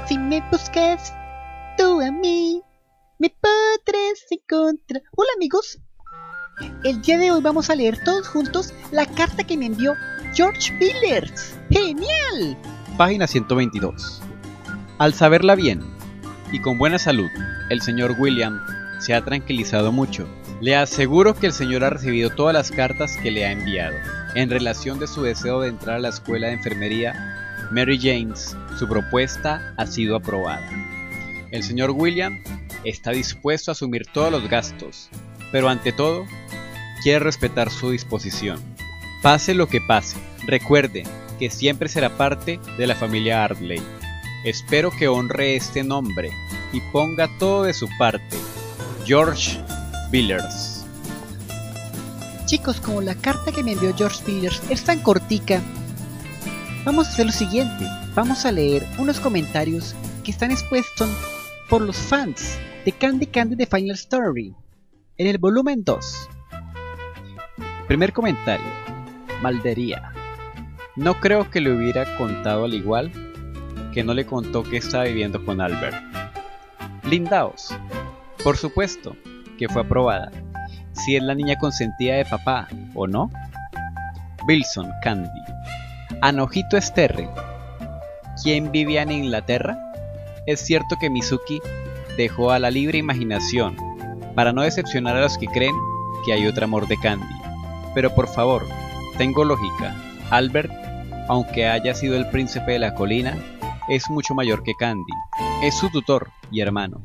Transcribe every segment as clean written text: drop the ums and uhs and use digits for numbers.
Si me buscas tú a mí, me podrás encontrar. Hola amigos, el día de hoy vamos a leer todos juntos la carta que me envió George Billers. ¡Genial! Página 122. Al saberla bien y con buena salud, el señor William se ha tranquilizado mucho. Le aseguro que el señor ha recibido todas las cartas que le ha enviado. En relación de su deseo de entrar a la escuela de enfermería Mary James, su propuesta ha sido aprobada. El señor William está dispuesto a asumir todos los gastos, pero ante todo, quiere respetar su disposición. Pase lo que pase, recuerde que siempre será parte de la familia Ardley. Espero que honre este nombre y ponga todo de su parte. George Billers. Chicos, como la carta que me envió George Billers es tan cortica, vamos a hacer lo siguiente. Vamos a leer unos comentarios que están expuestos por los fans de Candy Candy The Final Story en el volumen 2. Primer comentario. Maldería. No creo que le hubiera contado al igual que no le contó que estaba viviendo con Albert. Lindaos. Por supuesto que fue aprobada. Si es la niña consentida de papá, ¿o no? Wilson Candy. Anojito Esterre. ¿Quién vivía en Inglaterra? Es cierto que Mizuki dejó a la libre imaginación para no decepcionar a los que creen que hay otro amor de Candy. Pero por favor, tengo lógica. Albert, aunque haya sido el príncipe de la colina, es mucho mayor que Candy. Es su tutor y hermano.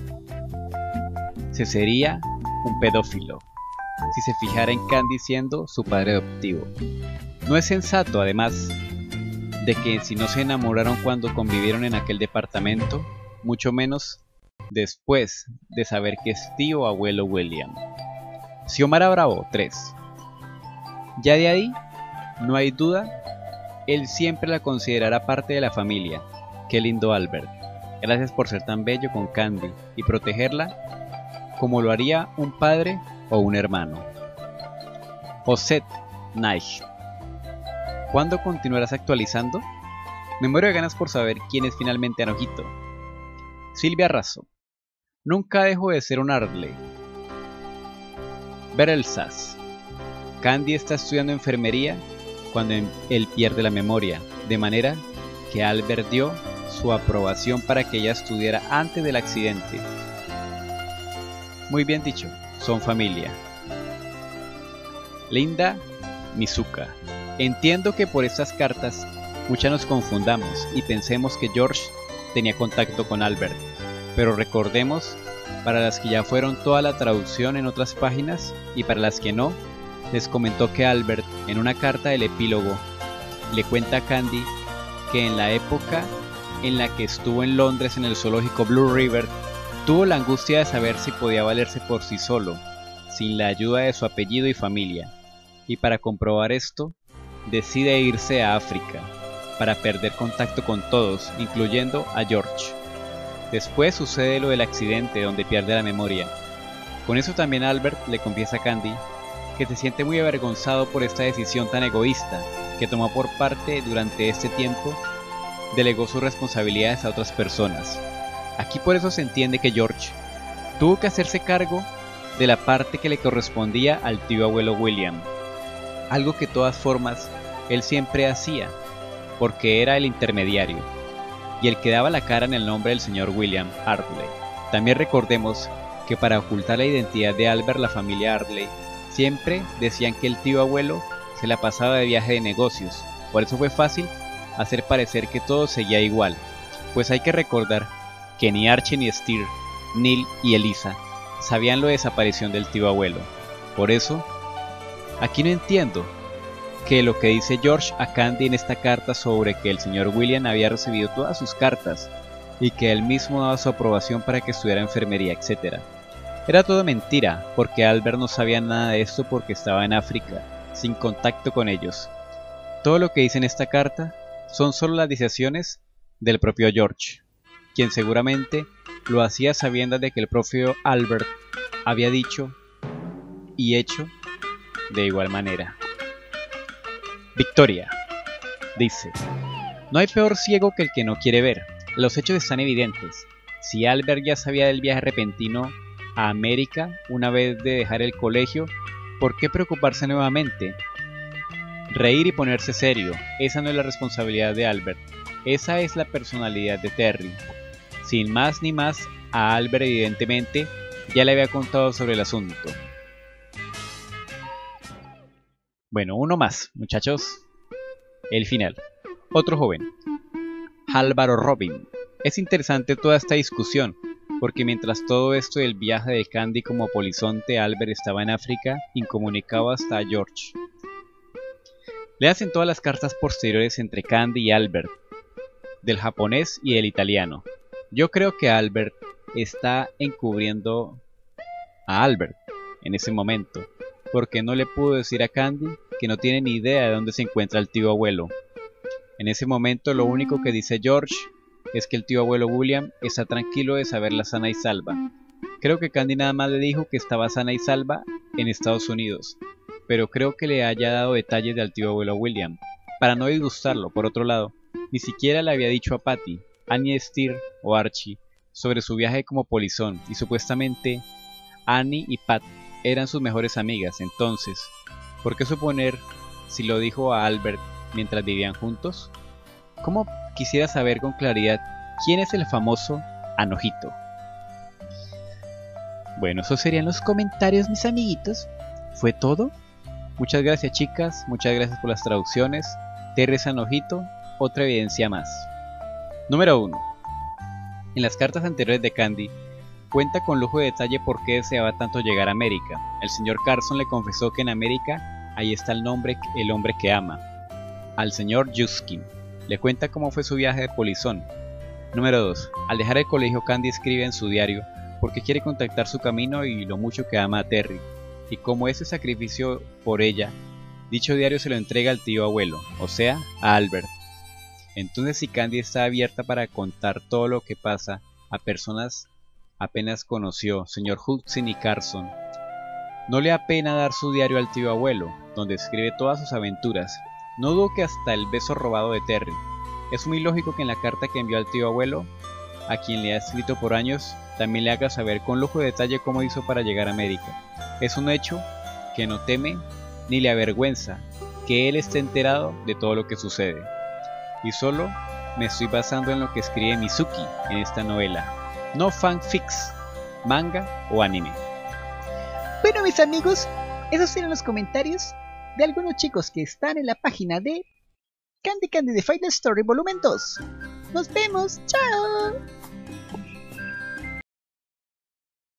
Se sería un pedófilo si se fijara en Candy siendo su padre adoptivo. No es sensato, además, de que si no se enamoraron cuando convivieron en aquel departamento, mucho menos después de saber que es tío o abuelo William. Xiomara Bravo 3. Ya de ahí, no hay duda, él siempre la considerará parte de la familia. Qué lindo Albert. Gracias por ser tan bello con Candy y protegerla como lo haría un padre o un hermano. Osset Knight. ¿Cuándo continuarás actualizando? Me muero de ganas por saber quién es finalmente Anojito. Silvia Razo. Nunca dejo de ser un Ardley. Beryl Sass. Candy está estudiando enfermería cuando él pierde la memoria, de manera que Albert dio su aprobación para que ella estudiara antes del accidente. Muy bien dicho, son familia. Linda Mizuka. Entiendo que por estas cartas muchas nos confundamos y pensemos que George tenía contacto con Albert, pero recordemos, para las que ya fueron toda la traducción en otras páginas y para las que no, les comentó que Albert, en una carta del epílogo, le cuenta a Candy que en la época en la que estuvo en Londres en el zoológico Blue River, tuvo la angustia de saber si podía valerse por sí solo, sin la ayuda de su apellido y familia, y para comprobar esto, decide irse a África, para perder contacto con todos, incluyendo a George. Después sucede lo del accidente donde pierde la memoria. Con eso también Albert le confiesa a Candy que se siente muy avergonzado por esta decisión tan egoísta que tomó por parte durante este tiempo, delegó sus responsabilidades a otras personas. Aquí por eso se entiende que George tuvo que hacerse cargo de la parte que le correspondía al tío abuelo William, algo que de todas formas él siempre hacía, porque era el intermediario, y el que daba la cara en el nombre del señor William Ardley. También recordemos que para ocultar la identidad de Albert, la familia Ardley siempre decían que el tío abuelo se la pasaba de viaje de negocios, por eso fue fácil hacer parecer que todo seguía igual, pues hay que recordar que ni Archie ni Steer, Neil y Elisa sabían la desaparición del tío abuelo. Por eso, aquí no entiendo que lo que dice George a Candy en esta carta sobre que el señor William había recibido todas sus cartas y que él mismo daba su aprobación para que estudiara enfermería, etc. Era todo mentira, porque Albert no sabía nada de esto porque estaba en África, sin contacto con ellos. Todo lo que dice en esta carta son solo las decisiones del propio George, quien seguramente lo hacía sabiendo de que el propio Albert había dicho y hecho de igual manera. Victoria dice: no hay peor ciego que el que no quiere ver. Los hechos están evidentes. Si Albert ya sabía del viaje repentino a América una vez de dejar el colegio, ¿por qué preocuparse nuevamente? Reír y ponerse serio, esa no es la responsabilidad de Albert, esa es la personalidad de Terry. Sin más ni más, a Albert evidentemente ya le había contado sobre el asunto. Bueno, uno más, muchachos. El final. Otro joven. Álvaro Robin. Es interesante toda esta discusión, porque mientras todo esto del viaje de Candy como polizonte, Albert estaba en África, incomunicado hasta a George. Le hacen todas las cartas posteriores entre Candy y Albert, del japonés y del italiano. Yo creo que Albert está encubriendo a Albert en ese momento, porque no le pudo decir a Candy que no tiene ni idea de dónde se encuentra el tío abuelo. En ese momento lo único que dice George es que el tío abuelo William está tranquilo de saberla sana y salva. Creo que Candy nada más le dijo que estaba sana y salva en Estados Unidos, pero creo que le haya dado detalles del tío abuelo William, para no disgustarlo. Por otro lado, ni siquiera le había dicho a Patty, Annie Steer o Archie sobre su viaje como polizón, y supuestamente Annie y Pat eran sus mejores amigas. Entonces, ¿por qué suponer si lo dijo a Albert mientras vivían juntos? ¿Cómo quisiera saber con claridad quién es el famoso Anojito? Bueno, esos serían los comentarios, mis amiguitos. ¿Fue todo? Muchas gracias, chicas, muchas gracias por las traducciones. Terry es Anojito, otra evidencia más. Número 1. En las cartas anteriores de Candy, cuenta con lujo de detalle por qué deseaba tanto llegar a América. El señor Carson le confesó que en América ahí está el hombre que ama. Al señor Juskin le cuenta cómo fue su viaje de polizón. Número 2. Al dejar el colegio, Candy escribe en su diario porque quiere contactar su camino y lo mucho que ama a Terry, y como ese sacrificio por ella, dicho diario se lo entrega al tío abuelo, o sea, a Albert. Entonces, si Candy está abierta para contar todo lo que pasa a personas apenas conoció, señor Hudson y Carson, no le apena dar su diario al tío abuelo, donde escribe todas sus aventuras. No dudo que hasta el beso robado de Terry. Es muy lógico que en la carta que envió al tío abuelo, a quien le ha escrito por años, también le haga saber con lujo de detalle cómo hizo para llegar a América. Es un hecho que no teme ni le avergüenza que él esté enterado de todo lo que sucede. Y solo me estoy basando en lo que escribe Mizuki en esta novela. No fanfics, manga o anime. Bueno, mis amigos, esos eran los comentarios de algunos chicos que están en la página de Candy Candy The Final Story Volumen 2. ¡Nos vemos! ¡Chao!